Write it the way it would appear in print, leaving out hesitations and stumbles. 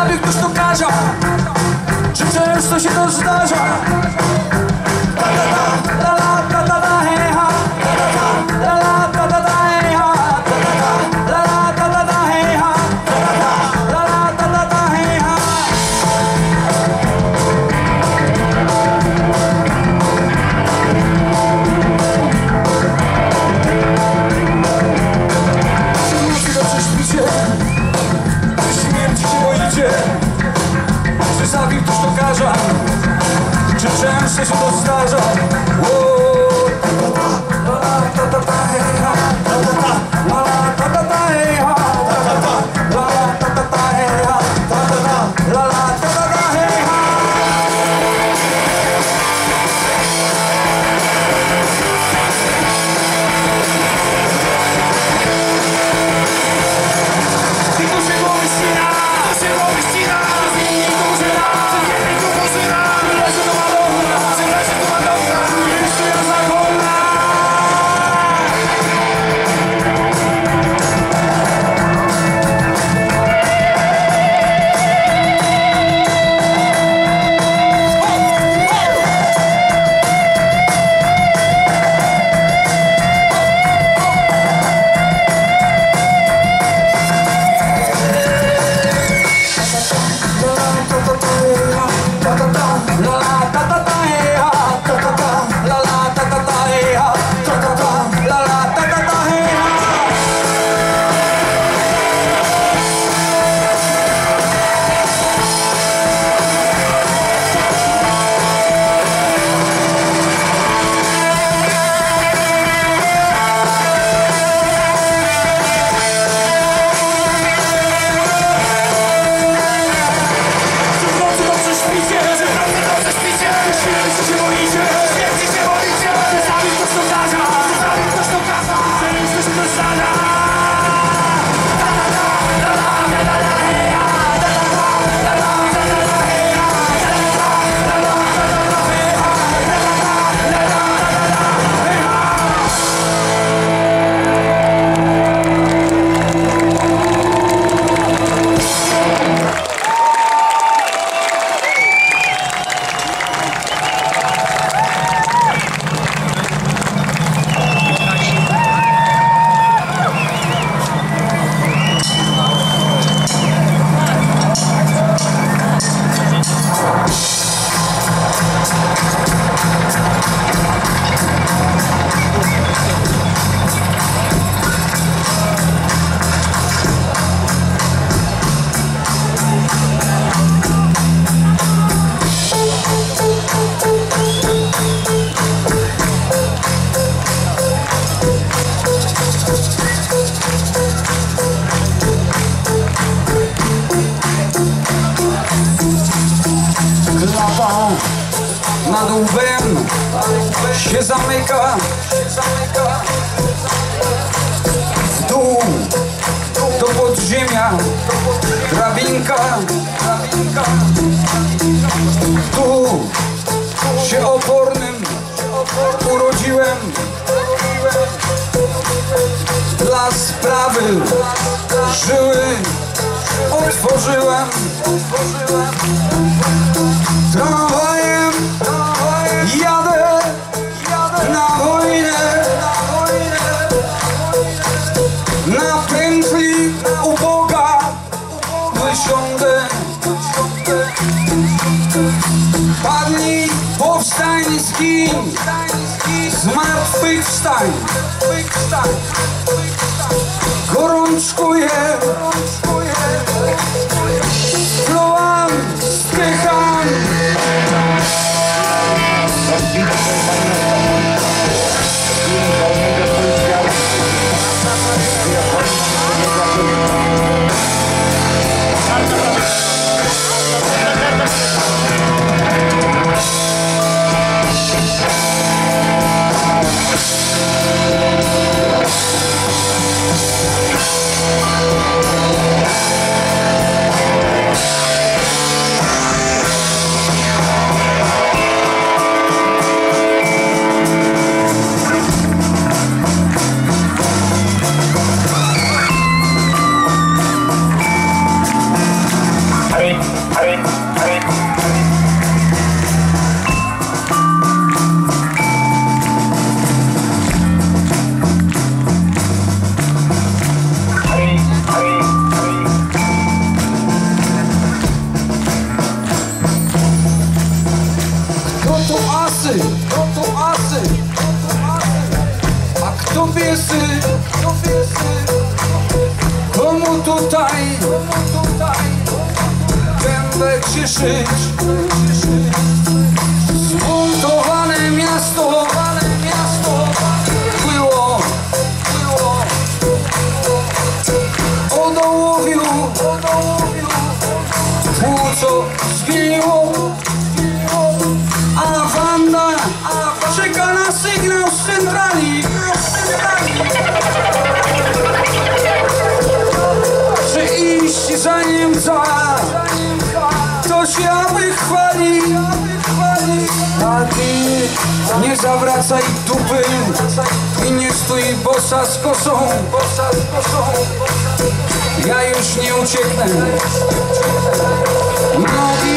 Zabił ktoś to karza, czy często się to zdarza? Ta ta ta, la la ta ta ta, hej ha. La la ta ta ta, hej ha. La la ta ta ta, hej ha. La la ta ta ta, hej ha. Czy zabił ktoś to karza, czy często się to zdarza? Nad łbem się zamyka, w dół do podziemia drabinka, tu się opornym urodziłem, dla sprawy żyły otworzyłem. Tramwajem jadę na wojnę, na pętli u Boga wysiądę. Padnij, powstań, zgiń, zmartwychwstań. Gorączkuję, plułam, zdycham. A kto piesy? Komu tutaj gębę cieszyć? Zbuntowane miasto było odołowiu płuco zgniło, a Wanda czeka na sygnał z centrali. Czy iść za Niemca, to się aby chwali. A ty nie zawracaj dupy i nie stój bossa z kosą. Ja już nie ucieknę. Nogi